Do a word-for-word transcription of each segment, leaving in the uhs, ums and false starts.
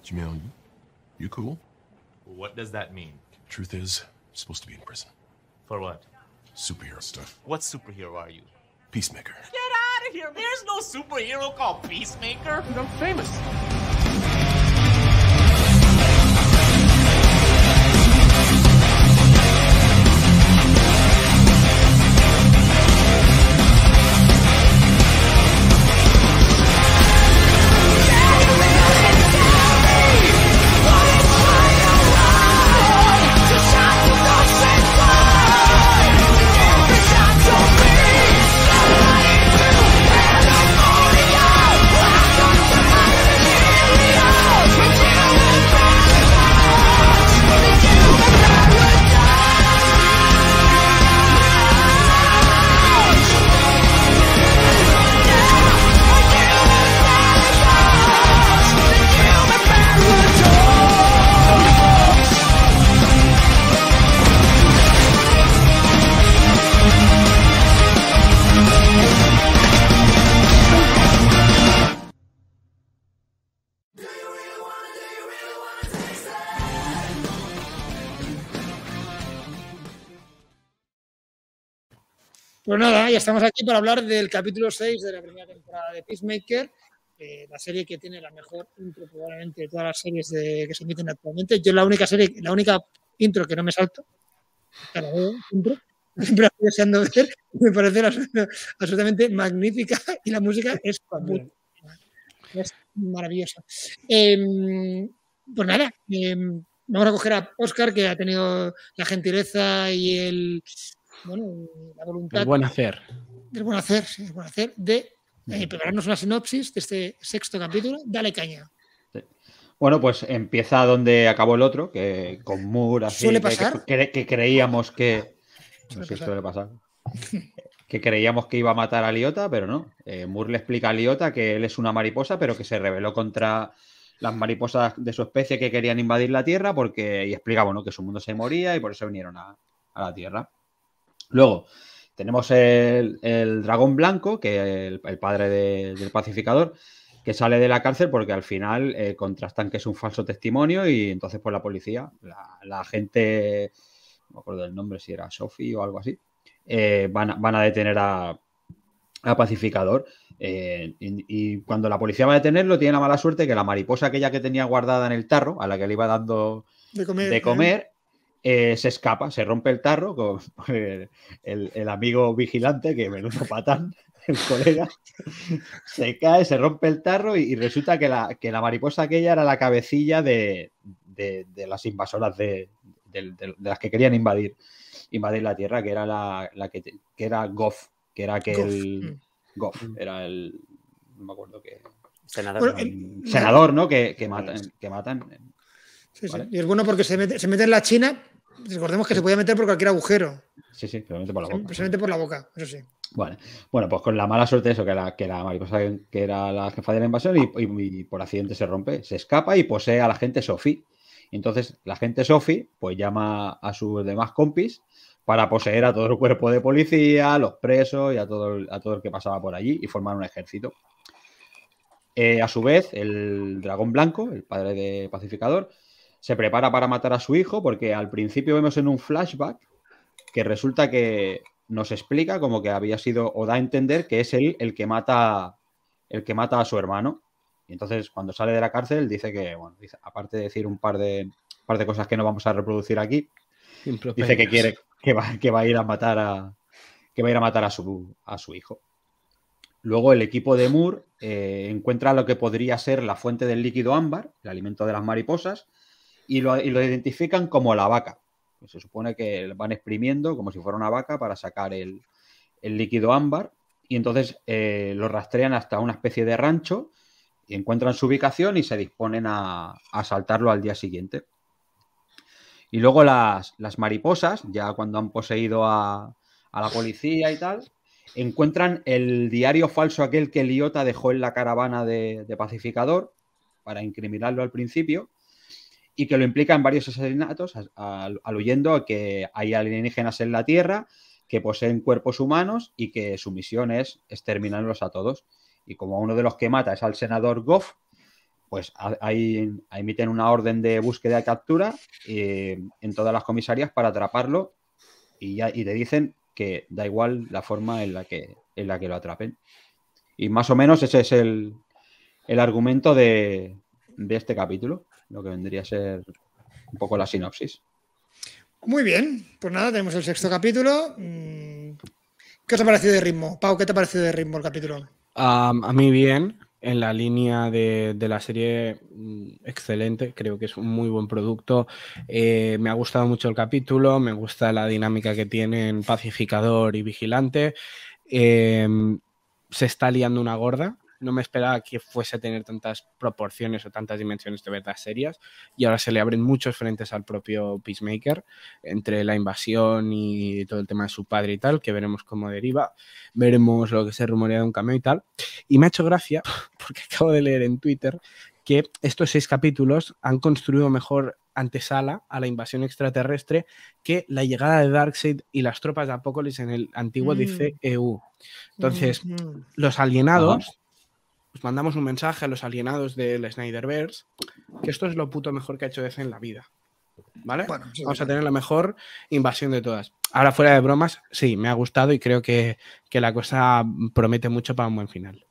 Jamil, you cool? What does that mean? Truth is, I'm supposed to be in prison. For what? Superhero stuff. What superhero are you? Peacemaker. Get out of here! There's no superhero called Peacemaker! I'm famous. Pues nada, ya estamos aquí para hablar del capítulo seis de la primera temporada de Peacemaker, eh, la serie que tiene la mejor intro probablemente de todas las series de, que se emiten actualmente. Yo la única serie, la única intro que no me salto, la veo, intro, siempre la estoy deseando ver, me parece absolutamente magnífica y la música es, muy, es maravillosa. Eh, pues nada, eh, vamos a coger a Óscar, que ha tenido la gentileza y el... Bueno, la voluntad. El buen hacer. El buen hacer, sí, el buen hacer de eh, prepararnos una sinopsis de este sexto capítulo. Dale caña. Sí. Bueno, pues empieza donde acabó el otro, que con Moore, así. ¿Suele que, pasar? que, que, que creíamos que. No Suele sé si pasar. suele pasar. Que creíamos que iba a matar a Liota, pero no. Eh, Moore le explica a Liota que él es una mariposa, pero que se rebeló contra las mariposas de su especie que querían invadir la Tierra, porque. Y explica, bueno, que su mundo se moría y por eso vinieron a, a la Tierra. Luego tenemos el, el dragón blanco, que el, el padre de, del pacificador, que sale de la cárcel porque al final eh, contrastan que es un falso testimonio y entonces pues la policía, la, la gente, no me acuerdo del nombre, si era Sophie o algo así, eh, van, a, van a detener a, a pacificador. Eh, y, y cuando la policía va a detenerlo tiene la mala suerte que la mariposa aquella que tenía guardada en el tarro, a la que le iba dando De comer. de comer Eh, se escapa, se rompe el tarro con el, el, el amigo vigilante, que menudo patán, el colega, se cae, se rompe el tarro y, y resulta que la, que la mariposa aquella era la cabecilla de, de, de las invasoras de, de, de, de las que querían invadir, invadir la Tierra, que era la, la que, que era Goff, que era que Goff. el Goff, era el, no me acuerdo qué, Senador. Bueno, el el- senador, ¿no? Que, que matan, que matan. Sí, sí. Vale. Y es bueno porque se mete, se mete en la China. Recordemos que se podía meter por cualquier agujero. Sí, sí, pero mete por la Se, boca. se mete por la boca, eso sí. Vale. Bueno, pues con la mala suerte de eso, que la, que la mariposa que era la jefa de la invasión y, y- y por accidente se rompe, se escapa y posee a la gente Sophie. Y entonces la gente Sophie pues llama a sus demás compis para poseer a todo el cuerpo de policía, a los presos y a todo, el- a todo el que pasaba por allí y formar un ejército. Eh, a su vez, el dragón blanco, el padre de Pacificador, se prepara para matar a su hijo porque al principio vemos en un flashback que resulta que nos explica como que había sido o da a entender que es él el que mata el que mata a su hermano. Y entonces cuando sale de la cárcel dice que, bueno, dice, aparte de decir un par de, un par de cosas que no vamos a reproducir aquí, dice que quiere que va, que va a ir a matar a que va a ir a matar a su, a su hijo. Luego el equipo de Moore eh, encuentra lo que podría ser la fuente del líquido ámbar, el alimento de las mariposas, y lo, y lo identifican como la vaca. Se supone que van exprimiendo como si fuera una vaca para sacar el, el líquido ámbar y entonces eh, lo rastrean hasta una especie de rancho y encuentran su ubicación y se disponen a, a asaltarlo al día siguiente. Y luego las, las mariposas, ya cuando han poseído a, a la policía y tal, encuentran el diario falso aquel que Liota dejó en la caravana de, de Pacificador para incriminarlo al principio y que lo implica en varios asesinatos, al, aluyendo a que hay alienígenas en la Tierra que poseen cuerpos humanos y que su misión es exterminarlos a todos. Y como uno de los que mata es al senador Goff, pues hay, emiten una orden de búsqueda y captura eh, en todas las comisarías para atraparlo y, ya, y te dicen que da igual la forma en la que, en la que lo atrapen. Y más o menos ese es el, el argumento de, de este capítulo, lo que vendría a ser un poco la sinopsis. Muy bien, pues nada, tenemos el sexto capítulo. ¿Qué os ha parecido de ritmo? Pau, ¿qué te ha parecido de ritmo el capítulo? Um, a mí bien, en la línea de, de la serie, excelente, creo que es un muy buen producto. Eh, me ha gustado mucho el capítulo, me gusta la dinámica que tienen pacificador y vigilante. Eh, se está liando una gorda. No me esperaba que fuese a tener tantas proporciones o tantas dimensiones de verdad serias, y ahora se le abren muchos frentes al propio Peacemaker, entre la invasión y todo el tema de su padre y tal, que veremos cómo deriva, veremos lo que se rumorea de un cameo y tal. Y me ha hecho gracia, porque acabo de leer en Twitter que estos seis capítulos han construido mejor antesala a la invasión extraterrestre que la llegada de Darkseid y las tropas de Apokolips en el antiguo mm. D C E U. Entonces, mm. los alienados... Ajá. Pues mandamos un mensaje a los alienados del Snyderverse que esto es lo puto mejor que ha hecho D C en la vida, ¿vale? Bueno, sí, vamos a tener la mejor invasión de todas. Ahora, fuera de bromas, sí, me ha gustado y creo que, que la cosa promete mucho para un buen final.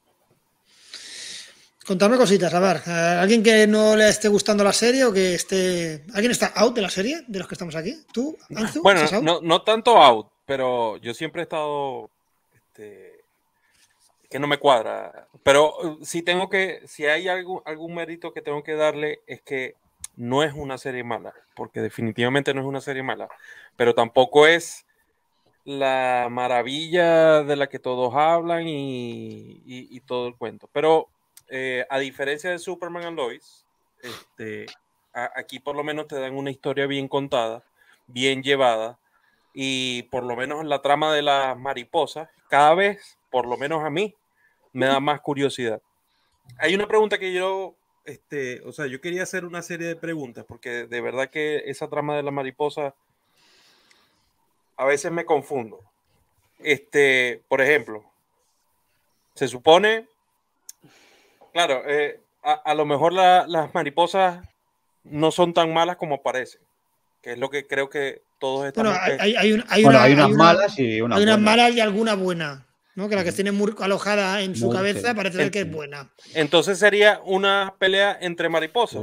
Contadme cositas, a ver, ¿alguien que no le esté gustando la serie o que esté... ¿Alguien está out de la serie, de los que estamos aquí? ¿Tú, Anzu? Bueno, no, no tanto out, pero yo siempre he estado... Este... que no me cuadra, pero si tengo que, si hay algún, algún mérito que tengo que darle es que no es una serie mala, porque definitivamente no es una serie mala, pero tampoco es la maravilla de la que todos hablan y, y, y todo el cuento, pero eh, a diferencia de Superman and Lois, este, a, aquí por lo menos te dan una historia bien contada, bien llevada, y por lo menos en la trama de las mariposas, cada vez, por lo menos a mí, me da más curiosidad. Hay una pregunta que yo, este, o sea, yo quería hacer una serie de preguntas, porque de verdad que esa trama de la mariposa a veces me confundo. Este, por ejemplo, se supone, claro, eh, a, a lo mejor la, las mariposas no son tan malas como parecen, que es lo que creo que todos estamos... Bueno, hay, hay, un, hay, bueno, una, hay unas hay malas y unas Hay unas buenas. malas y alguna buena, ¿no? Que la que tiene muy alojada en su Muy, cabeza sí. parece ser que es buena. Entonces sería una pelea entre mariposas.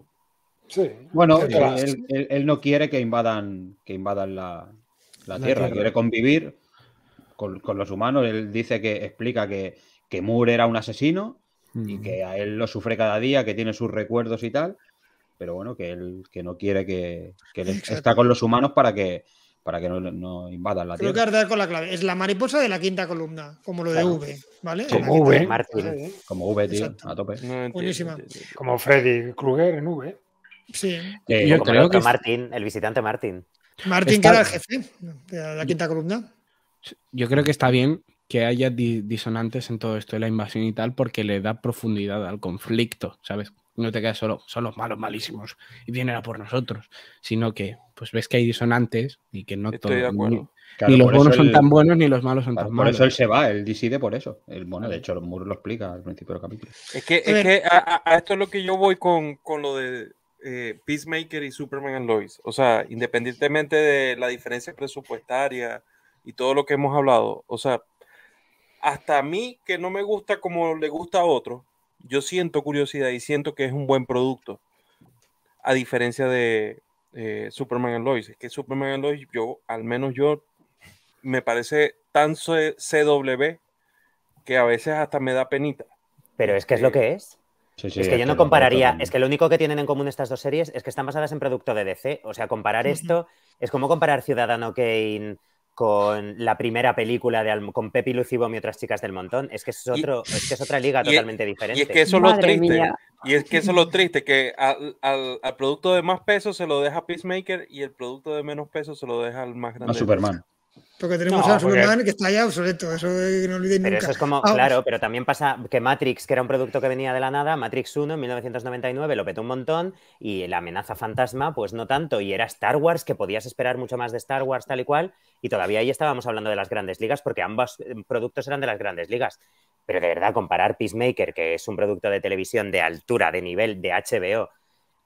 Sí. Bueno, Sí, él, él, él, él no quiere que invadan, que invadan la, la, la tierra, tierra, quiere convivir con, con los humanos. Él dice que explica que, que Moore era un asesino mm. y que a él lo sufre cada día, que tiene sus recuerdos y tal, pero bueno, que él que no quiere que, que él está con los humanos para que para que no, no invadan la Creo tierra. Creo que dar con la clave. Es la mariposa de la quinta columna, como lo de claro. V, ¿vale? Como V. Martin. Como V, tío, Exacto. a tope. No Buenísima. Como Freddy Krueger en V. Sí. Eh, yo como creo el otro que Martin, el visitante Martin. Martin, está... que era el jefe de la quinta columna. Yo creo que está bien que haya di disonantes en todo esto de la invasión y tal, porque le da profundidad al conflicto, ¿sabes? No te quedas solo, son los malos malísimos y vienen a por nosotros, sino que pues ves que hay disonantes y que no Estoy de acuerdo. Ni, claro, ni los buenos él, son tan buenos ni los malos son claro, tan por malos. Por eso él se va, él decide por eso. Él, bueno, de hecho, Moore lo explica al principio del capítulo. Es que, es que a, a esto es lo que yo voy con, con lo de eh, Peacemaker y Superman and Lois. O sea, independientemente de la diferencia presupuestaria y todo lo que hemos hablado, o sea, hasta a mí que no me gusta como le gusta a otros, yo siento curiosidad y siento que es un buen producto, a diferencia de eh, Superman and Lois. Es que Superman and Lois, yo, al menos yo, me parece tan C W que a veces hasta me da penita. Pero es que es lo que es. Sí, sí, es que es yo no que compararía, lo es que lo único que tienen en común estas dos series es que están basadas en producto de D C. O sea, comparar uh-huh. esto es como comparar Ciudadano Kane con la primera película de Al con Pepi Lucibom y otras chicas del montón. Es que es, otro, y, es, que es otra liga totalmente es, diferente. Y es que eso es lo triste. Mía. Y es que eso es lo triste, que al, al, al producto de más peso se lo deja Peacemaker y el producto de menos peso se lo deja al más grande. A Superman. Porque tenemos no, a Superman porque... que está ya obsoleto, eso no olviden pero nunca. Eso es como, ah, claro, pero también pasa que Matrix, que era un producto que venía de la nada, Matrix uno en mil novecientos noventa y nueve lo petó un montón y la amenaza fantasma pues no tanto, y era Star Wars, que podías esperar mucho más de Star Wars tal y cual, y todavía ahí estábamos hablando de las grandes ligas porque ambos productos eran de las grandes ligas. pero de verdad comparar Peacemaker, que es un producto de televisión de altura, de nivel de H B O,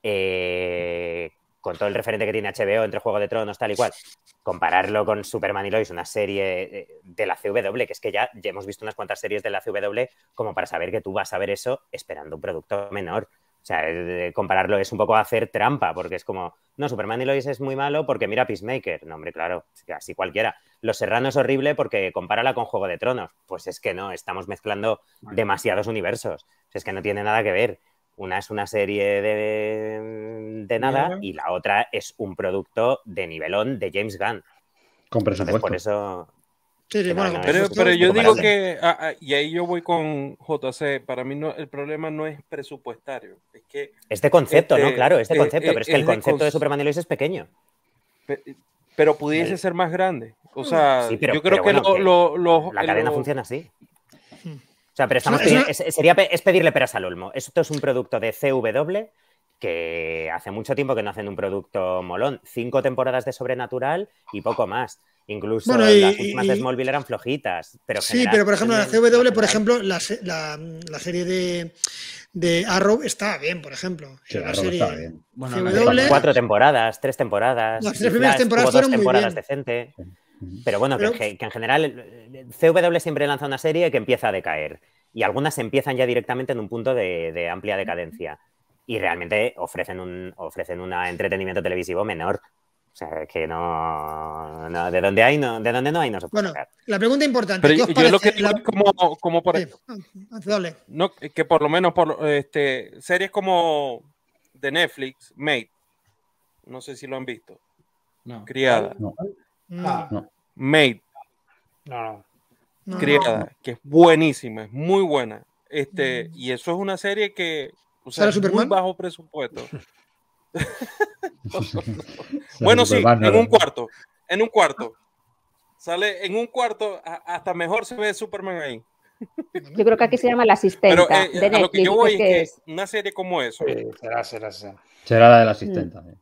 eh, con todo el referente que tiene H B O entre Juego de Tronos, tal y cual, compararlo con Superman y Lois, una serie de la C W, que es que ya, ya hemos visto unas cuantas series de la C W como para saber que tú vas a ver eso esperando un producto menor. O sea, eh, compararlo es un poco hacer trampa, porque es como, no, Superman y Lois es muy malo porque mira Peacemaker. No, hombre, claro, así cualquiera. Los Serrano es horrible porque compárala con Juego de Tronos. Pues es que no, estamos mezclando demasiados universos. Es que no tiene nada que ver. Una es una serie de, de nada y la otra es un producto de nivelón de James Gunn. Con presupuesto. Entonces, por eso... Sí, sí, bueno, no, no, Pero, es- pero yo comparable. digo que, ah, ah, y ahí yo voy con J C, para mí no, el problema no es presupuestario, es que, Este concepto, Este, ¿no? Claro, este eh, concepto, eh, pero es que el es de concepto de cons- Superman y Lois es pequeño. pe- pero pudiese ser más grande. O sea, Sí, pero, yo creo pero que bueno, lo, que lo- lo- la cadena lo- funciona así. Hmm. O sea, pero estamos Es una- pidiendo- es- sería pe- es pedirle peras al olmo. Esto es un producto de C W que hace mucho tiempo que no hacen un producto molón. Cinco temporadas de Sobrenatural y poco más. Incluso Bueno, y- las últimas de y- Smallville eran flojitas. Pero Sí, pero por ejemplo, la C general- W, por general- ejemplo, la, se- la, la serie de, de Arrow estaba bien, por ejemplo. Sí, Era una Arrow serie estaba bien. Bueno, C la Hace W. cuatro temporadas, tres temporadas. Las y tres primeras Flash temporadas tuvo dos fueron muy temporadas bien. decentes. Pero bueno, Pero- que, que- que en general eh, C W siempre lanza una serie que empieza a decaer. Y algunas empiezan ya directamente en un punto de, de amplia decadencia. Y realmente ofrecen un ofrecen un entretenimiento televisivo menor. O sea, que no, no- de donde hay, no, de donde no hay, no se puede Bueno, sacar. la pregunta importante. pero ¿qué yo, os yo parece? lo que digo la- es como, como por, Sí, dale. no, que por lo menos por este series como de Netflix, Made, no sé si lo han visto, No. Criada, No. Ah, No, Made, no, no. no, Criada, que es buenísima, es muy buena. Este, Mm. y eso es una serie que, o sea, ¿Sale es muy Superman? bajo presupuesto. Bueno, sí, Superman, en no, un no. cuarto, en un cuarto. Sale en un cuarto, a- hasta mejor se ve Superman ahí. Yo creo que aquí se llama La Pero Asistenta eh, de a lo que Netflix. yo voy ¿es es que que es? una serie como eso, Sí, será, será, será. Será la del asistente. también.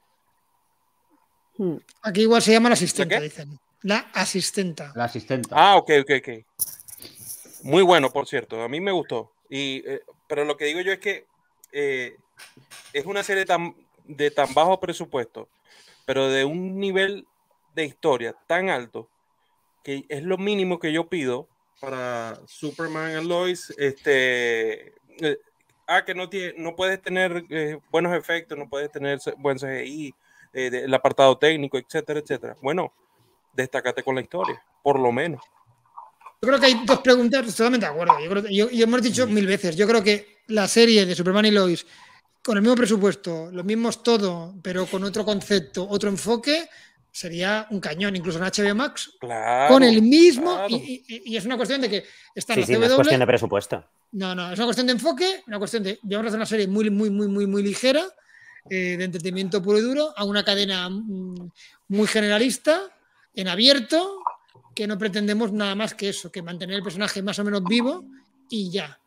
Mm. Aquí igual se llama la asistenta, qué? dicen. La asistenta. La asistente. ah, ok, ok, ok. Muy bueno, por cierto, a mí me gustó. Y, eh, pero lo que digo yo es que eh, es una serie tan, de tan bajo presupuesto, pero de un nivel de historia tan alto, que es lo mínimo que yo pido para Superman and Lois. Este, eh, ah, que no, tiene, no puedes tener eh, buenos efectos, no puedes tener se- buen C G I, eh, de- el apartado técnico, etcétera, etcétera. Bueno, destácate con la historia, por lo menos. Yo creo que hay dos preguntas, totalmente de acuerdo. Yo creo que, yo, yo hemos dicho mil veces. Yo creo que la serie de Superman y Lois, con el mismo presupuesto, los mismos todo, pero con otro concepto, otro enfoque, sería un cañón, incluso en H B O Max, Claro, con el mismo. claro. Y, y- y es una cuestión de que está en Sí, la sí, no es C W. cuestión de presupuesto. No, no, es una cuestión de enfoque, una cuestión de. Vamos a hacer una serie muy, muy, muy, muy, muy ligera, eh, de entretenimiento puro y duro, a una cadena mm, muy generalista, en abierto, que no pretendemos nada más que eso, que mantener el personaje más o menos vivo y ya.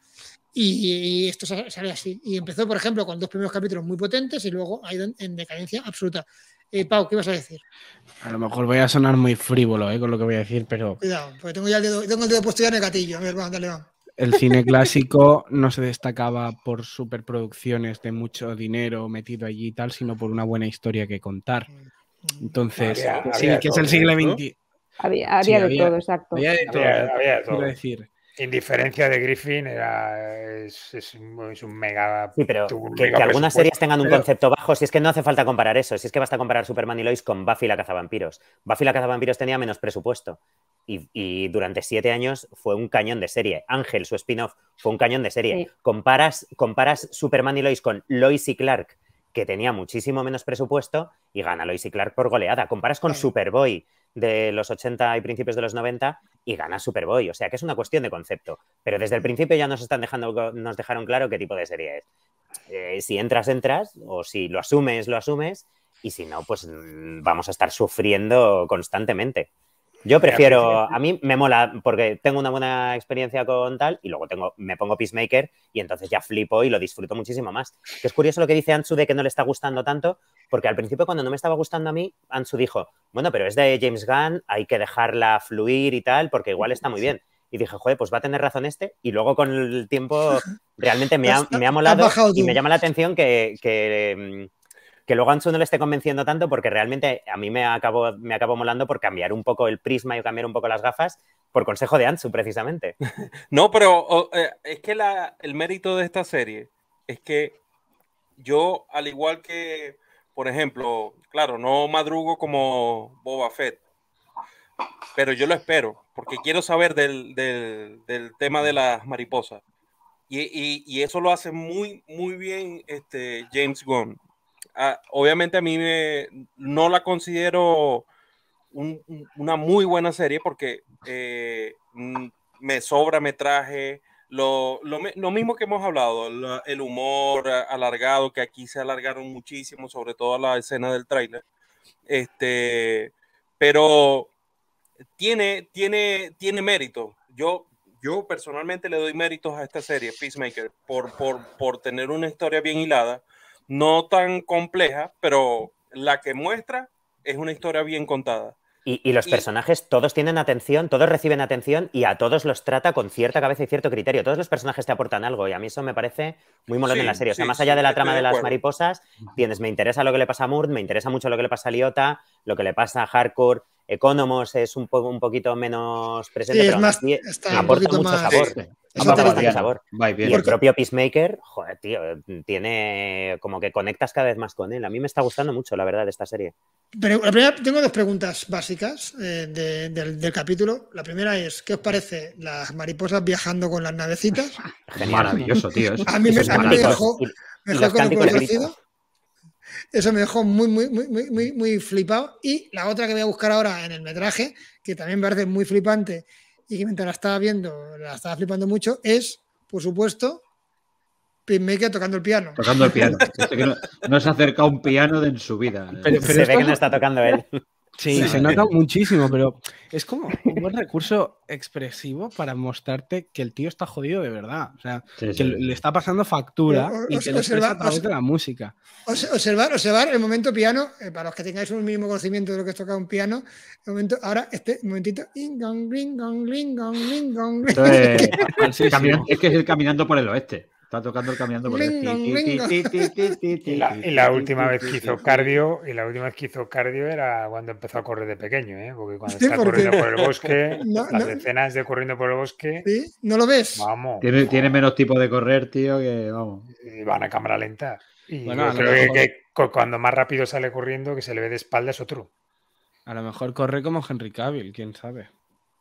Y, y esto sa- sale así. Y empezó, por ejemplo, con dos primeros capítulos muy potentes y luego ha ido en, en decadencia absoluta. Eh, Pau, ¿qué ibas a decir? A lo mejor voy a sonar muy frívolo eh, con lo que voy a decir, pero Cuidado, porque tengo ya el dedo, tengo el dedo puesto ya en el gatillo. A ver, va, dale, va. el cine clásico no se destacaba por superproducciones de mucho dinero metido allí y tal, sino por una buena historia que contar. Entonces, Había- sí, había que es todo, el siglo ¿no? veinte. Había, Sí, había de había- todo, exacto. Había de todo. Había- había de quiero todo. decir. Indiferencia de Griffin era, es, es un, es un mega. Sí, pero tuvo un que, mega que algunas presupuesto. series tengan un Pero- concepto bajo, si es que no hace falta comparar eso, si es que basta comparar Superman y Lois con Buffy la cazavampiros. Buffy la cazavampiros tenía menos presupuesto y, y durante siete años fue un cañón de serie. Ángel, su spin-off, fue un cañón de serie. Sí. Comparas, comparas Superman y Lois con Lois y Clark, que tenía muchísimo menos presupuesto y gana Lois y Clark por goleada. Comparas con Claro. Superboy de los ochenta y principios de los noventa y gana Superboy. O sea que es una cuestión de concepto. Pero desde el principio ya nos están dejando, nos dejaron claro qué tipo de serie es. Eh, si entras, entras, o si lo asumes, lo asumes, y si no, pues mm, vamos a estar sufriendo constantemente. Yo prefiero, a mí me mola porque tengo una buena experiencia con tal y luego tengo, me pongo Peacemaker y entonces ya flipo y lo disfruto muchísimo más. Que es curioso lo que dice Ansu de que no le está gustando tanto, porque al principio cuando no me estaba gustando a mí, Ansu dijo, bueno, pero es de James Gunn, hay que dejarla fluir y tal, porque igual está muy bien. y dije, joder, pues va a tener razón este. Y luego con el tiempo realmente me ha, Has- me ha has molado bajado y tú. me llama la atención que, que, que luego Ansu no le esté convenciendo tanto porque realmente a mí me acabó, me acabó molando por cambiar un poco el prisma y cambiar un poco las gafas por consejo de Ansu, precisamente. No, pero o, eh, es que la, el mérito de esta serie es que yo, al igual que, por ejemplo, claro, no madrugo como Boba Fett, pero yo lo espero, porque quiero saber del, del, del tema de las mariposas. Y, y, y eso lo hace muy, muy bien este James Gunn. Ah, obviamente a mí me, no la considero un, un, una muy buena serie porque eh, me sobra metraje, lo, lo, lo mismo que hemos hablado, lo, el humor alargado, que aquí se alargaron muchísimo, sobre todo la escena del tráiler. Este, pero tiene, tiene, tiene mérito. Yo, yo personalmente le doy méritos a esta serie, Peacemaker, por, por, por tener una historia bien hilada, no tan compleja, pero la que muestra es una historia bien contada. Y, y los Y- personajes todos tienen atención, todos reciben atención y a todos los trata con cierta cabeza y cierto criterio. Todos los personajes te aportan algo y a mí eso me parece muy molón Sí, en la serie. O sea, sí, más allá sí, de la estoy trama de de las acuerdo. mariposas, tienes, me interesa lo que le pasa a Murt, me interesa mucho lo que le pasa a Lyota, lo que le pasa a Hardcore. Economos es un, po un poquito menos presente, Sí, es pero aún más, así está un aporta poquito mucho más. sabor. Sí. Es Aporta otra bastante liga. sabor. Va Y bien. el propio Peacemaker, joder, tío, tiene como que conectas cada vez más con él. A mí me está gustando mucho, la verdad, de esta serie. Pero la primera, tengo dos preguntas básicas eh, de- del, del capítulo. La primera es, ¿qué os parece las mariposas viajando con las navecitas? Genial. Maravilloso, tío. Eso, A mí me, eso es a mí me Cánticos dejó, y- me y dejó los con el cánticos culo de grito. torcido. Eso me dejó muy, muy, muy, muy, muy, muy flipado. Y la otra que voy a buscar ahora en el metraje, que también me parece muy flipante y que mientras la estaba viendo, la estaba flipando mucho, es, por supuesto, Peacemaker tocando el piano. Tocando el piano. Este que no, no se ha acercado a un piano en su vida. Pero- Se ve esto que no es- está tocando él. Sí, Sí. se nota muchísimo, pero es como un buen recurso expresivo para mostrarte que el tío está jodido de verdad. O sea, Sí, que sí, le sí. está pasando factura Pero, y os- te lo expresa observa- a través os- de la música. Os- Observar, observar el momento piano, eh, para los que tengáis un mínimo conocimiento de lo que es tocar un piano, el momento, ahora este momentito. Ing, gong, ring, gong, ring, gong, ring, gong, Esto es, Falsísimo. caminando- es que es el caminando por el oeste. Está tocando el caminando por el Ringo, oeste. ringo. Y la, y la última vez que hizo cardio, y la última vez que hizo cardio era cuando empezó a correr de pequeño, ¿eh? Porque cuando Sí, está porque- corriendo por el bosque, No, las no. escenas de corriendo por el bosque, ¿Sí? ¿No lo ves? vamos, Tiene, tiene menos tipo de correr, tío, que vamos. y van a cámara lenta. Y Bueno, yo a lo creo que, mejor- que cu- cuando más rápido sale corriendo, que se le ve de espalda es otro. A lo mejor corre como Henry Cavill, quién sabe.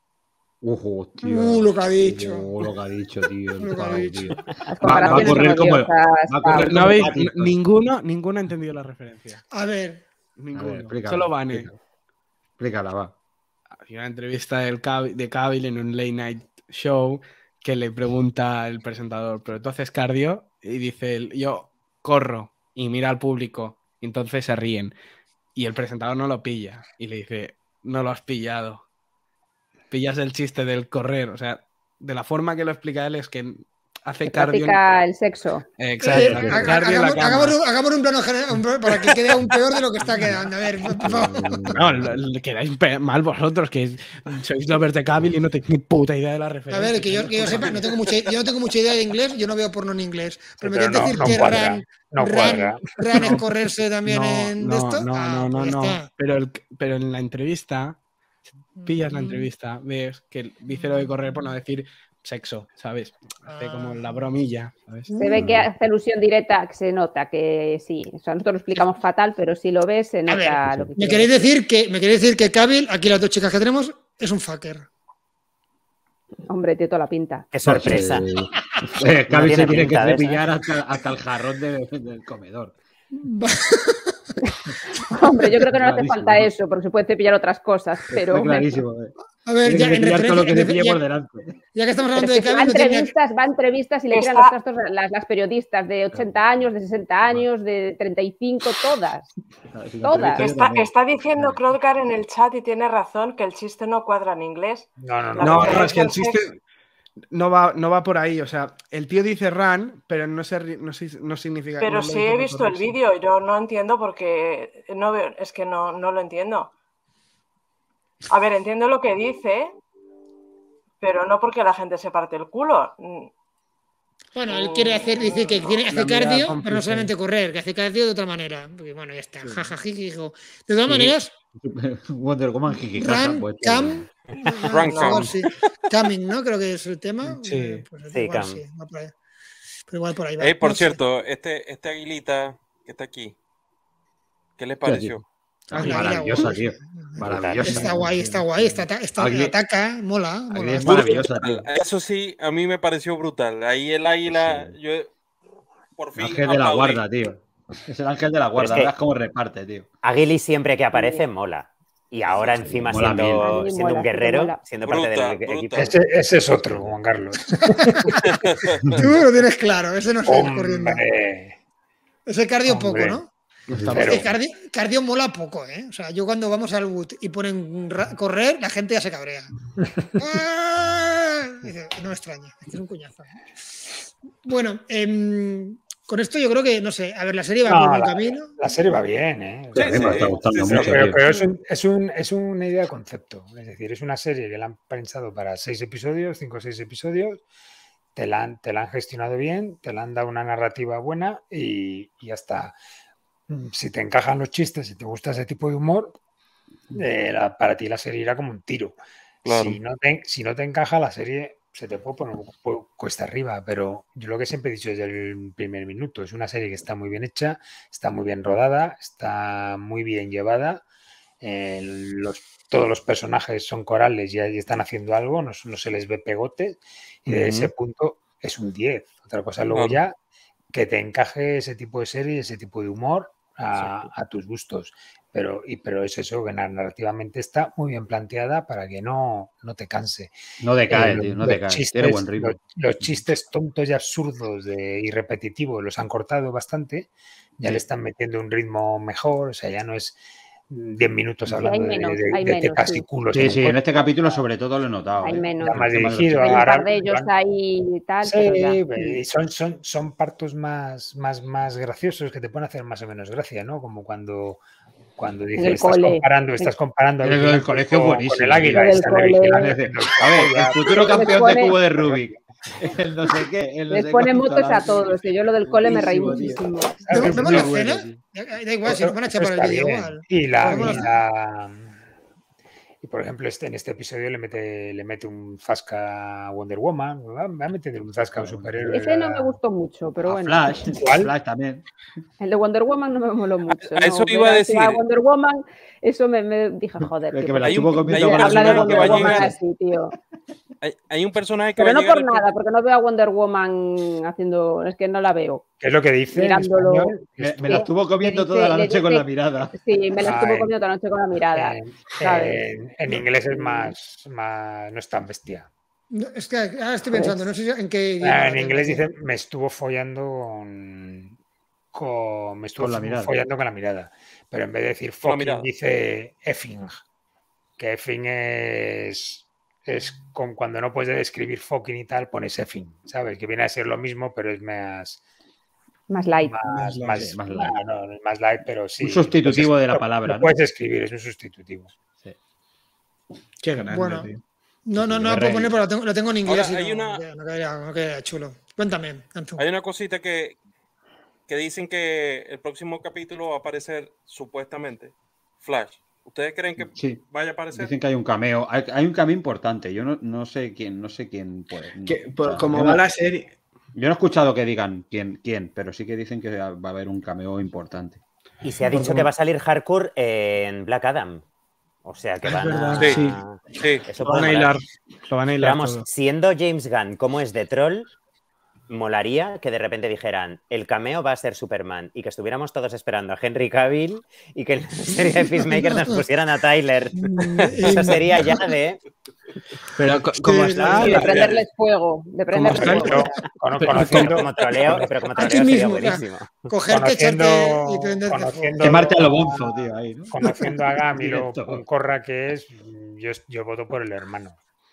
Ujú, tío. Uh, lo que ha dicho. Uh, lo que ha dicho, tío. el Lo que ha pavo, dicho. tío. Las Va, va a comparaciones correr son como. odiosas, Va a correr Pablo. No como habéis, Patty, n- ninguno, ninguno ha entendido la referencia. A ver, A ver, Ninguno. explícala, Solo Vane. explícala. Explícala, va. Hay una entrevista del Cav- de Cavill en un late night show que le pregunta al presentador, ¿pero tú haces cardio? Y dice él, yo corro, y mira al público, y entonces se ríen. Y el presentador no lo pilla, y le dice, no lo has pillado. Pillas el chiste del correr, o sea, de la forma que lo explica él es que hace Que cardio. practica el sexo. Exacto, eh, hace ha- cardio en la hagamos, cama. hagamos un, hagamos un plano general un plano para que quede aún peor de lo que está quedando. A ver, por favor. No, lo- lo quedáis pe- mal vosotros, que sois lovers de Cavill y no tenéis ni puta idea de la A referencia. ver, que yo, que yo sepa, no tengo mucha, yo no tengo mucha idea de inglés, yo no veo porno en inglés. Pero me Pero quieres no- decir no que cuadra, run, no run- cuadra. run es correrse también No, en no, esto. no, Ah, no, no, pues ya no. está. Pero, el- pero en la entrevista, pillas la Mm. entrevista, ves que dice lo de correr por no decir sexo, ¿sabes? Hace como la bromilla, ¿sabes? Se ve que hace alusión directa, que se nota que sí. O sea, nosotros lo explicamos fatal, pero si lo ves, se A nota ver, lo que me quiere queréis decir que me queréis decir que Cavill, aquí las dos chicas que tenemos, es un fucker. Hombre, tiene toda la pinta. Qué sorpresa. Eh, Cavill No se tiene tiene que pinta de eso, cepillar hasta, hasta el jarrón de- del comedor. Hombre, yo creo que no le hace Clarísimo, falta ¿no? eso, porque se pueden cepillar otras cosas. Pero Está clarísimo. eh. A ver, Tiene ya, que en cepillar todo lo que referencia- le pille ya- por delante. ya que estamos Pero hablando es de que va a Cavill, no tenía- entrevistas, va a entrevistas y le tiran Está- los trastos las, las periodistas de ochenta años, de sesenta años, de treinta y cinco, todas. Si Todas. la entrevista yo Está, también. está diciendo Crowdcar en el chat y tiene razón que el chiste no cuadra en inglés. No, no, no. La No, referencia no, es que el al sexo- chiste no va, no va por ahí. O sea, el tío dice run, pero no, se, ri- no, si- no significa. Pero no lo sí dice he por visto el correrse. vídeo y yo no entiendo porque no veo, es que no, no lo entiendo. A ver, entiendo lo que dice, pero no porque la gente se parte el culo. Bueno, él quiere hacer, dice que quiere hacer cardio, pero no solamente correr, que hace cardio de otra manera. Porque bueno, ya está. Jajajijo. De todas maneras. Wonder Woman, Run, pues, Cam. Run, Cam. Sí. Coming, ¿no? Creo que es el tema. Sí, eh, pues, sí, igual, Cam. sí, va por ahí. Pero igual por ahí va. Hey, por no cierto, sé. este, este aguilita que está aquí, ¿qué les pareció? Ah, maravillosa, tío. Maravillosa. Está guay, está guay, está, está Agui... ataca, mola. mola es maravillosa, tío. Eso sí, a mí me pareció brutal. Ahí el águila, sí. yo por fin. Ángel de la guarda, tío. Es el ángel de la guarda, verás cómo reparte, tío. Aguili siempre que aparece mola. Y ahora sí, encima mola siendo, siendo mola, un guerrero, siendo parte bruta, del bruta. equipo. Ese, ese es otro, Juan Carlos. Tú lo tienes claro, ese no está corriendo. Ese cardio Hombre. poco, ¿no? Pero... El cardio, cardio mola poco, ¿eh? O sea, yo cuando vamos al boot y ponen correr, la gente ya se cabrea. ¡Ah! Dice, no me extraña, es que es un cuñazo. Bueno, eh, con esto yo creo que, no sé, a ver, la serie va no, por buen la, camino. La serie va bien, ¿eh? Sí, sí, me está gustando sí, mucho. Pero, pero es, un, es, un, es una idea de concepto. Es decir, es una serie que la han pensado para seis episodios, cinco o seis episodios. Te la, han, te la han gestionado bien, te la han dado una narrativa buena y, y ya está. Si te encajan los chistes, si te gusta ese tipo de humor, eh, la, para ti la serie irá como un tiro. Claro. Si, no te, si no te encaja la serie, se te puede poner un poco cuesta arriba, pero yo lo que siempre he dicho desde el primer minuto, es una serie que está muy bien hecha, está muy bien rodada, está muy bien llevada, eh, los, todos los personajes son corales y, y están haciendo algo, no, no se les ve pegotes, y de uh-huh. ese punto es un diez. Otra cosa luego claro. ya que te encaje ese tipo de serie, ese tipo de humor a, a tus gustos. Pero, y, pero es eso, que narrativamente está muy bien planteada para que no, no te canse. No decae, eh, tío, no decae. Chistes, Tiene buen ritmo. Los, los chistes tontos y absurdos de, y repetitivos los han cortado bastante. Ya sí. le están metiendo un ritmo mejor, o sea, ya no es diez minutos hablando sí, menos, de, de, de tetas sí. y culos. Sí, sí, en este capítulo sobre todo lo he notado. Hay ¿eh? menos. Más dirigido. Hay un ahora, par de ellos van, ahí y tal. Sí, pero ya. y son, son, son partos más, más, más graciosos que te pueden hacer más o menos gracia, ¿no? Como cuando... Cuando dices, estás cole. comparando, estás comparando el, el, el colegio con, buenísimo, con el águila. El están cole. A ver, el futuro campeón pone, de cubo de Rubik. El no sé qué. El no les sé pone motos a todos, que yo lo del cole me reí muchísimo. ¿Vemos la escena? Da igual, si nos van a echar por el vídeo igual. Y la... Y, la y por ejemplo, este, en este episodio le mete, le mete un zasca a Wonder Woman. Va, va a meter un zasca a un superhéroe. Ese no me gustó mucho, pero a bueno. Flash, ¿Cuál? Flash también. El de Wonder Woman no me moló mucho. A eso no, iba a decir. A Wonder Woman, eso me, me dije, joder. Que, que me la estuvo comiendo con habla de Wonder Woman así, tío. Hay, hay un personaje que pero va no a por nada, porque no veo a Wonder Woman haciendo, es que no la veo. ¿Qué es lo que dice? Mirándolo. Me, me la estuvo comiendo dice, toda la noche dice, con la mirada. Sí, me la estuvo Ay, comiendo toda la noche con la mirada. En, en, en inglés es más, más, no es tan bestia. No, es que ahora estoy pensando, no sé en qué. Ah, en inglés dice, me estuvo follando con, con me estuvo con la mirada. follando con la mirada. Pero en vez de decir fucking, dice effing. Que effing es. Es con cuando no puedes escribir fucking y tal, pones effing, ¿sabes? Que viene a ser lo mismo, pero es más... Más light. Más, más, más, más light. No, no, más light, pero sí. Un sustitutivo puedes, de la no, palabra, no ¿no? puedes escribir, es un sustitutivo. Sí. Qué grande, bueno, tío. No, no, no la puedo poner, pero lo tengo, lo tengo en inglés. Ahora, hay no, una... no, quedaría, no quedaría chulo. Cuéntame, Antu. Hay una cosita que, que dicen que el próximo capítulo va a aparecer supuestamente Flash. ¿Ustedes creen que sí. vaya a aparecer? Dicen que hay un cameo. Hay, hay un cameo importante. Yo no, no sé quién, no sé quién puede. Que, por, o sea, como yo va no, la serie. Yo no he escuchado que digan quién, quién, pero sí que dicen que va a haber un cameo importante. Y se ha dicho que va a salir Hardcore en Black Adam. O sea que van a. Sí, sí. Eso lo van a hilar. Lo van a hilar. Vamos, siendo James Gunn como es de troll, molaría que de repente dijeran el cameo va a ser Superman y que estuviéramos todos esperando a Henry Cavill y que en la serie de Peacemaker nos pusieran a Tyler. Eso sería ya de... Pero como está... Sí, de prenderles fuego. De prenderles fuego. Pero, con, conociendo, como troleo, pero como troleo Aquí sería mismo, buenísimo. Cogerte, echarte y prenderte fuego. Quemarte a lo bonzo, tío, ahí, ¿no? Conociendo a Gam y lo corra que es, yo, yo voto por el hermano.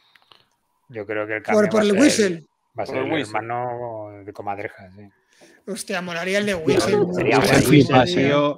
Yo creo que el cameo Por, por el ser, whistle. Va a ser el, el hermano de comadreja, sí. Hostia, molaría el de Whistle. Sería bueno. Whistle, tío.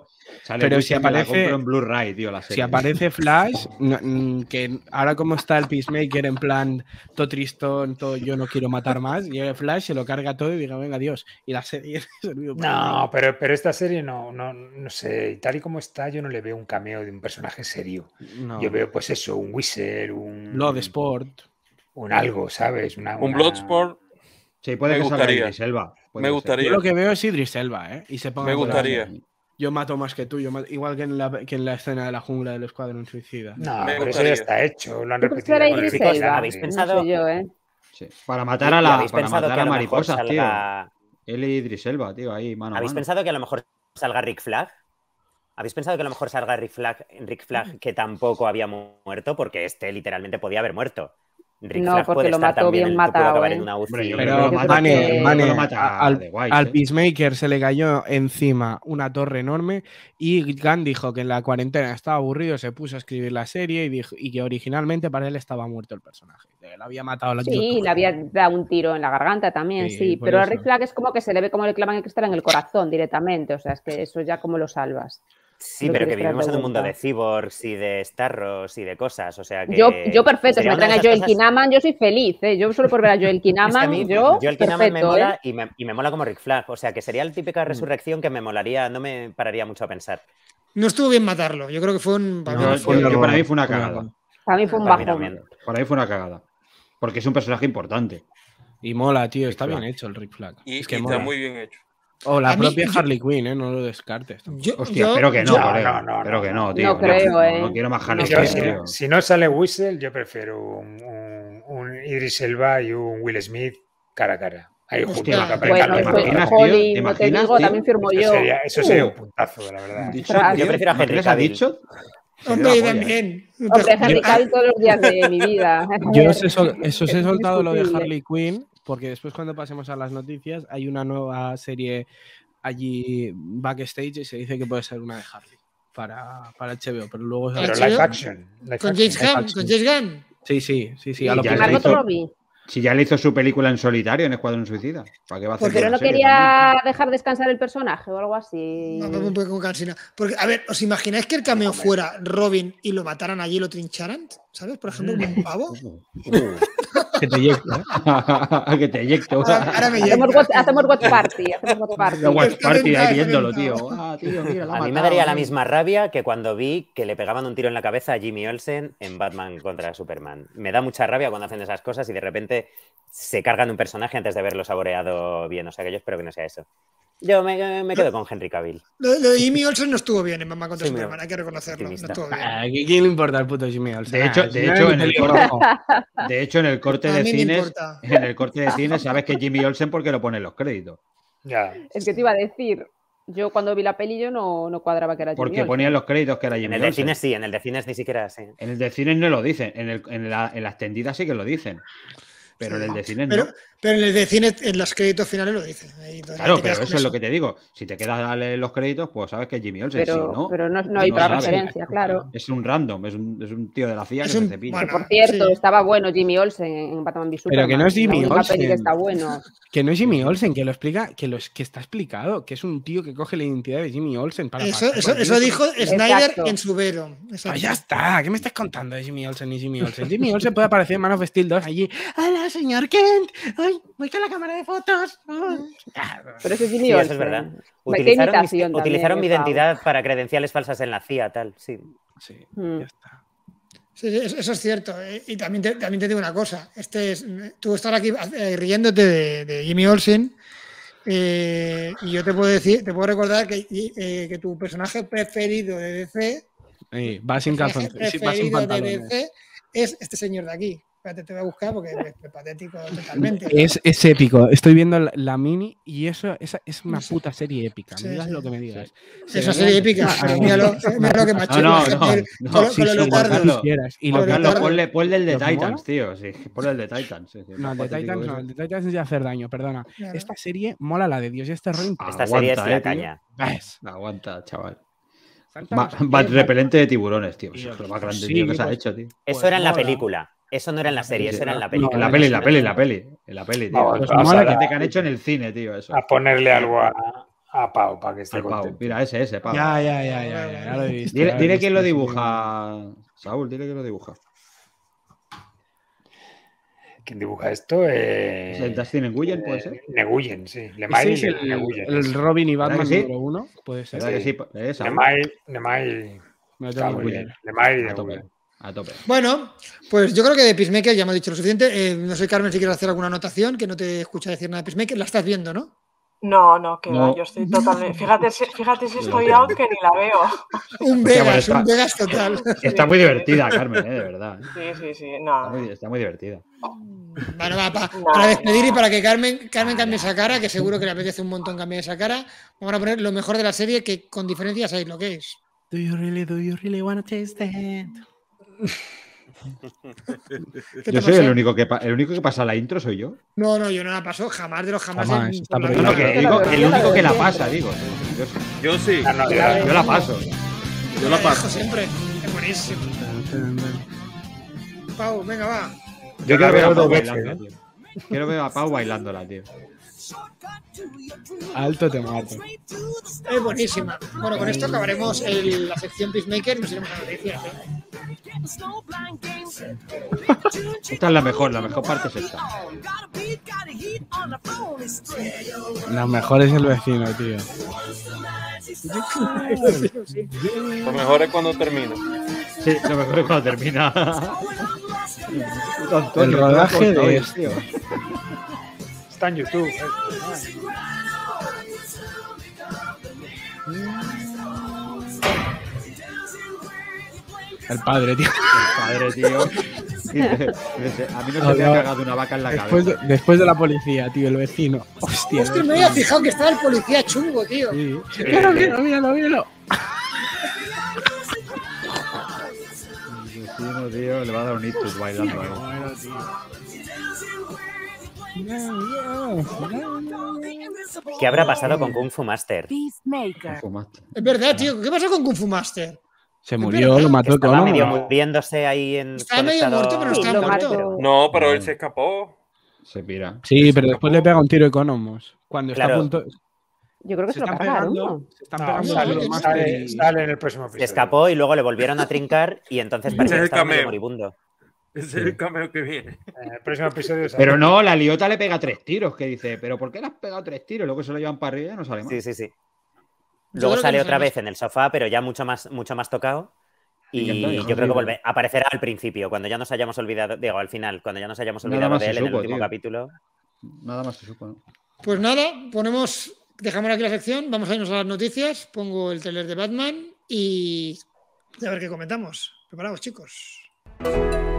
Sale Pero mucho si que la aparece- compro en Blu-ray, tío, la Si serie. aparece Flash, no- mm, que ahora como está el Peacemaker en plan todo tristón, todo yo no quiero matar más, llega Flash, se lo carga todo y diga, venga, Dios. Y la serie ha servido para No, nada. pero, pero esta serie no, no, no sé, tal y como está, yo no le veo un cameo de un personaje serio. No. Yo veo, pues eso, un Whistle, un. Bloodsport. Un algo, ¿sabes? Una, Un una- Bloodsport Sí, puede me que salga gustaría. Idris Elba. puede Me ser. gustaría. Yo lo que veo es Idris Elba, ¿eh? Y se ponga Me por gustaría. ahí, yo mato más que tú, yo mato- igual que en, la, que en la escena de la jungla del Escuadrón Suicida. No, Me pero eso gustaría. ya está hecho, lo han Yo repetido. prefiero a con Idris el chicos, Elba. ¿habéis No pensado- sé yo, ¿eh? Sí. Para matar a ¿Y la habéis para pensado matar que a a lo mejor mariposas, tío. salga- Él y Idris Elba, tío, ahí mano a ¿Habéis mano. pensado que a lo mejor salga Rick Flag? ¿Habéis pensado que a lo mejor salga Rick Flag, Rick Flag que tampoco había mu- muerto? Porque este literalmente podía haber muerto. Rick No, Flag porque puede lo estar mató también bien en- puede matado, acabar ¿eh? en una U C I. Hombre, yo Pero, creo que lo mata- Mane, yo creo que Mane, lo mata a- al, de Wise, al ¿eh? Peacemaker se le cayó encima una torre enorme y Gunn dijo que en la cuarentena estaba aburrido, se puso a escribir la serie y, dijo, y que originalmente para él estaba muerto el personaje. Que lo había matado la Sí, le había dado un tiro en la garganta también, Sí, sí. por Pero a eso. Rick Flag es como que se le ve como le clavan el cristal en el corazón directamente. O sea, es que eso ya como lo salvas. Sí, Lo pero quieres que traer de vivimos en un mundo de vuelta. cyborgs y de starros y de cosas. O sea que. Yo, yo perfecto, si sería me una de traen a esas Joel cosas- Kinnaman, yo soy feliz, ¿eh? Yo solo por ver a Joel Es que a Kinnaman, mí, yo Joel Kinnaman me perfecto, mola ¿eh? y, me, y me mola como Rick Flag. O sea que sería la típica Mm. resurrección que me molaría, no me pararía mucho a pensar. No estuvo bien matarlo. Yo creo que fue un. No, Yo- fue yo- un yo para error, mí fue una fue un cagada. error. Para mí fue un Para mí bajón. también. Para mí fue una cagada. Porque es un personaje importante. Y mola, tío, está Flag. bien hecho el Rick Flag. Y, es que y mola. está muy bien hecho. O la A mí- propia yo- Harley Quinn, ¿eh? No lo descartes. tampoco. Yo, Hostia, yo- pero que no, yo- colega. no, no, pero no, que no. no, No tío. creo, no, ¿eh? no quiero más No Harley Yo, Quinn, si, tío. si no sale Whistle, yo prefiero un, un, un Idris Elba y un Will Smith cara a cara. Ahí Hostia, juntos, que bueno, aprendan ¿te Bueno, los pues, imaginas, malos. tío? Holly, ¿Te no te imaginas, digo, tío? también firmo Eso yo. sería, eso sería Uh. un puntazo, la verdad. Dicho, Ostras. tío, Yo prefiero a ¿no Henry les has Cavill. dicho? Sería Hombre, la yo polla, ¿eh? también. Hombre, Henry Yo- Cavill todos los días de mi vida. Yo os he, sol- eso os he Es soltado lo de indiscutible. Harley Quinn, porque después cuando pasemos a las noticias hay una nueva serie allí backstage y se dice que puede ser una de Harley para, para H B O, pero luego... Pero Pero H B O, live action. live Con action. James Gunn, action. con James Gunn. Sí, sí, sí, sí. Y A lo ya ¿Y le Margot hizo- Robbie? Si ya le hizo su película en solitario en Escuadrón Suicida. ¿Para qué va a hacer Porque ¿Pero una no serie quería dejar descansar el personaje o algo así? No, un poco cansina. Porque, a ver, ¿os imagináis que el cameo fuera Robin y lo mataran allí y lo trincharan? ¿Sabes? Por ejemplo, como un pavo. también? que te eyecta, ¿eh? Que te eyecto. Ahora, ahora me Hacemos llega. watch, hacemos watch party. Hacemos watch party. La watch Está party ahí inventado, viéndolo, está tío. inventado. Ah, tío, mira, la ha A mí me matado, daría la tío. misma rabia que cuando vi que le pegaban un tiro en la cabeza a Jimmy Olsen en Batman contra Superman. Me da mucha rabia cuando hacen esas cosas y de repente se cargan un personaje antes de haberlo saboreado bien. O sea que yo espero que no sea eso. Yo me, me quedo con Henry Cavill. Lo, lo de Jimmy Olsen no estuvo bien en Batman contra Sí, Superman, mira, hay que reconocerlo. No optimista. estuvo bien. Ah, ¿a ¿Quién le importa el puto Jimmy Olsen? De hecho- Ah, de si no hecho, es en ni el pelirrojo. De hecho, en el corte A de mí me cines, importa. en el corte de cines, sabes que es Jimmy Olsen porque lo ponen los créditos. Ya. Es que te iba a decir, yo cuando vi la peli yo no, no cuadraba que era Jimmy Porque Olsen. ponían los créditos que era En Jimmy el de Olsen. cines sí, en el de cines ni siquiera sí. En el de cines no lo dicen, en, el, en, la, en las tendidas sí que lo dicen. Pero en el de cines Pero, no. pero en el de cine, en los créditos finales lo dice. Ahí, entonces, Claro, te pero quedas con eso es lo que te digo. Si te quedas a leer los créditos, pues sabes que es Jimmy Olsen. Pero, Si no, pero no, no hay no otra sabes. referencia, claro. es un random, es un, es un tío de la C I A Es que un- se cepilla. bueno, Que por cierto, sí. estaba bueno Jimmy Olsen en Batman v Superman. que no es Jimmy la única peli que Olsen. está bueno. Que no es Jimmy Olsen, que lo explica, que, los, que está explicado, que es un tío que coge la identidad de Jimmy Olsen para Eso, pasar eso, por eso Jimmy dijo Olsen. Snyder Exacto. en su Vero. Exacto. Pues ya está, ¿qué me estás contando de Jimmy Olsen y Jimmy Olsen? Jimmy Olsen puede aparecer en Man of Steel dos allí. ¡Hola, señor Kent! ¡Ay, voy con la cámara de fotos! Ah. Pero ese es Jimmy Sí, eso Olsen. es verdad. Qué Utilizaron, mi, imitación también, utilizaron mi qué pavo. identidad para credenciales falsas en la C I A, tal, sí. Sí, Mm. ya está. Sí, sí, eso eso es cierto. eh, Y también te, también te digo una cosa. Este es, tú estás aquí eh, riéndote de, de Jimmy Olsen. eh, y yo te puedo decir, te puedo recordar que, eh, que tu personaje preferido de D C, Sí, va sin personaje calzoncillos, sí, va sin preferido de pantalones. D C es este señor de aquí. Espérate, te voy a buscar porque es, es patético totalmente. Es, es épico. Estoy viendo la, la mini y eso esa es una Sí. puta serie épica. Sí, Digas sí. lo que me digas. Es una serie épica, Ah, pero ah, míralo, ah, eh, mira lo que macho. No, no, la no, gente- no, con, lo- sí, con lo sí, leotardos. Juan Carlos. Carlos, quieras. Y Juan lo que Carlos, Leotardo. ponle, ponle el de ¿Lo que mola? Titans, tío. Sí, ponle el de Titans. sí, sí, No, el de patético Titans no, eso. el de Titans es de hacer daño, perdona. Claro. Esta serie mola la de Dios y este terror. Esta Aguanta, serie es la eh, tío. caña. ¿Ves? Aguanta, chaval. Salta Va, no sé va qué, repelente de tiburones, tío. Tío, Eso es lo más grande sí, tío, que se ha pues- hecho, tío. Eso Pues era en la mola. película. Eso no era en la serie, eso era en la No, película. En la no, peli, en no, la peli, en la peli. En la peli, tío. Vamos, Eso pues es lo más mola grande que- que han hecho en el cine, tío. Eso. A ponerle algo a, a Pau para que esté Al Pau. contento. Mira, ese, ese, Pau. Ya, ya, ya, ya, ya, ya lo he visto. Dile, ya dile he quién lo visto, dibuja, Saúl, dile quién lo dibuja. ¿Quién dibuja esto? Eh, ¿Es el Dustin Nguyen, puede ser? Neguyen, sí. sí. Lemay Ese es y el, Neguyen. el Robin y ¿Verdad Batman que sí? número uno. Puede ser. ¿Verdad que sí? Eh, Saúl. Lemay, Lemay Me lo está tengo muy que bien. ver. Lemay y A tope, Neguyen. a tope. Bueno, pues yo creo que de Peacemaker ya hemos dicho lo suficiente. Eh, no sé, Carmen, si quieres hacer alguna anotación, que no te escucha decir nada de Peacemaker. La estás viendo, ¿no? No, no, que No. va, yo estoy totalmente. Fíjate, si- fíjate si Yo estoy no. out que ni la veo. Un Hostia, Vegas, pues un está- Vegas total. Está muy divertida, Carmen, eh, de verdad. Sí, sí, sí, Está no. muy, está muy divertida. Bueno, va, pa- No, para despedir y no. para que Carmen, Carmen cambie esa cara, que seguro que le apetece un montón cambiar esa cara, vamos a poner lo mejor de la serie, que con diferencia sabéis lo que es. Do you really, do you really wanna taste that? ¿Qué Yo te soy pasa? el único, que pa- el único que pasa la intro, soy yo. No, no, yo no la paso jamás de los jamás. Jamás, en está toda la prohibido. No, vida. que digo, el único que la pasa, digo. Yo, Yo sí. Ah, no, yo ya- la, yo la paso. Yo la dejo paso. siempre. Es buenísimo. Pau, venga, va. Yo la quiero ver a veo Pau dos veces, bailando, tío. Quiero ver a Pau bailándola, tío. Alto te mato. Es buenísima. Bueno, con esto acabaremos el- la sección Peacemaker. Nos iremos a noticias. ¿eh? Esta es la mejor, la mejor parte es esta. Lo mejor es el vecino, tío. Lo mejor es cuando termina. Sí, lo mejor es cuando termina. Puto Antonio, El ¿cómo rodaje corta hoy, de tío? Está en YouTube. eh. El padre, tío. El padre, tío. Dice- dice, a mí no se me ha cagado una vaca en la Después de, cabeza. después de la policía, tío, el vecino. Hostia. Hostia, me había fijado que estaba el policía chungo, tío. Sí. Míralo, míralo, míralo, míralo. El vecino, tío, le va a dar un ictus bailando ahí. Bueno, tío. ¿Qué habrá pasado con Kung Fu Master? Fumaste. Es verdad, tío. ¿Qué pasó con Kung Fu Master? Se murió, lo Que mató estaba medio Economo. muriéndose ahí en. Estaba medio conectado- muerto, pero no Sí, estaba lo muerto. mató. No, pero él se escapó. Se pira. Sí, pero después le pega un tiro a Economos. Cuando está Claro. a punto. Yo creo que Se se lo están cargaron, pegando. ¿no? Se están No, pegando sale, los sale- Master y- sale en el próximo Se episodio. escapó y luego le volvieron a trincar y entonces parecía es que el estaba medio cameo. moribundo. Ese es el cameo que viene. En el próximo episodio sale. Pero no, la liota le pega tres tiros, que dice, ¿pero por qué le has pegado tres tiros? Luego se lo llevan para arriba y no sale más. Sí, sí, sí. Yo Luego creo que sale no otra sale vez en el sofá, pero ya mucho más, mucho más tocado. Y Y ya está, ya yo no creo que sirve. vuelve, aparecerá al principio, cuando ya nos hayamos olvidado, digo, al final, cuando ya nos hayamos Nada olvidado más de se él en el supo, último tío. capítulo. Nada más se supo, ¿no? Pues nada, ponemos, dejamos aquí la sección, vamos a irnos a las noticias, pongo el trailer de Batman y a ver qué comentamos. ¿Preparados, chicos?